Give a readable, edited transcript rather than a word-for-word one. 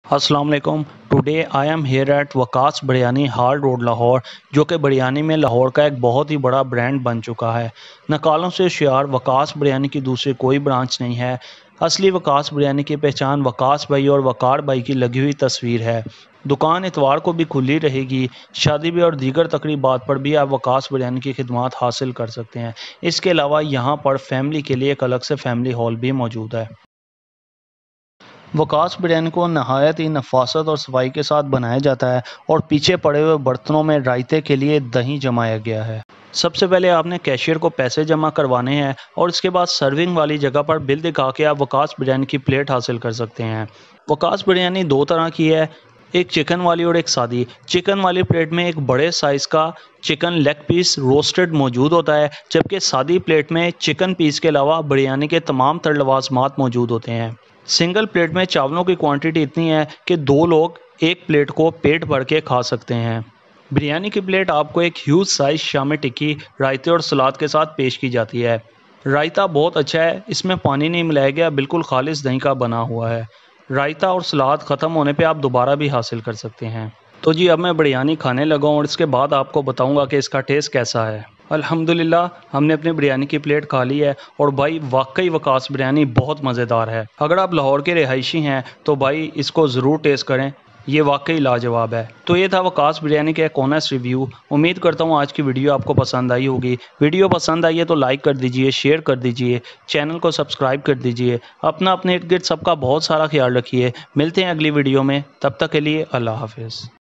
अस्सलाम वालेकुम। Today I am here at Waqas biryani Hall Road Lahore, जो कि बिरयानी में लाहौर का एक बहुत ही बड़ा ब्रांड बन चुका है। नकालों से होशियार वकास बिरयानी की दूसरी कोई ब्रांच नहीं है। असली वकास बिरयानी की पहचान वकास भाई और वकार भाई की लगी हुई तस्वीर है। दुकान इतवार को भी खुली रहेगी। शादी भी और दीगर तकरीबात पर भी आप वकास बिरयानी की खिदमत हासिल कर सकते हैं। इसके अलावा यहाँ पर फैमिली के लिए एक अलग से फैमिली हॉल भी मौजूद है। वकास बिरयानी को नहायत ही नफासत और सफाई के साथ बनाया जाता है और पीछे पड़े हुए बर्तनों में रायते के लिए दही जमाया गया है। सबसे पहले आपने कैशियर को पैसे जमा करवाने हैं और इसके बाद सर्विंग वाली जगह पर बिल दिखा के आप वकास बिरयानी की प्लेट हासिल कर सकते हैं। वकास बिरयानी दो तरह की है, एक चिकन वाली और एक सादी। चिकन वाली प्लेट में एक बड़े साइज़ का चिकन लेग पीस रोस्टेड मौजूद होता है, जबकि सादी प्लेट में चिकन पीस के अलावा बिरयानी के तमाम तर लवाजमात मौजूद होते हैं। सिंगल प्लेट में चावलों की क्वांटिटी इतनी है कि दो लोग एक प्लेट को पेट भर के खा सकते हैं। बिरयानी की प्लेट आपको एक ह्यूज साइज शामी टिक्की, रायते और सलाद के साथ पेश की जाती है। रायता बहुत अच्छा है, इसमें पानी नहीं मिलाया गया, बिल्कुल खालिश दही का बना हुआ है। रायता और सलाद ख़त्म होने पे आप दोबारा भी हासिल कर सकते हैं। तो जी अब मैं बिरयानी खाने लगा हूँ और इसके बाद आपको बताऊँगा कि इसका टेस्ट कैसा है। अल्हम्दुलिल्लाह हमने अपनी बिरयानी की प्लेट खा ली है और भाई वाकई वकास बिरयानी बहुत मज़ेदार है। अगर आप लाहौर के रिहायशी हैं तो भाई इसको ज़रूर टेस्ट करें, ये वाकई लाजवाब है। तो ये था वकास बिरयानी का एक ऑनेस्ट रिव्यू। उम्मीद करता हूँ आज की वीडियो आपको पसंद आई होगी। वीडियो पसंद आई है तो लाइक कर दीजिए, शेयर कर दीजिए, चैनल को सब्सक्राइब कर दीजिए। अपना अपने इर्द गिर्द सबका बहुत सारा ख्याल रखिए। मिलते हैं अगली वीडियो में, तब तक के लिए अल्लाह हाफिज़।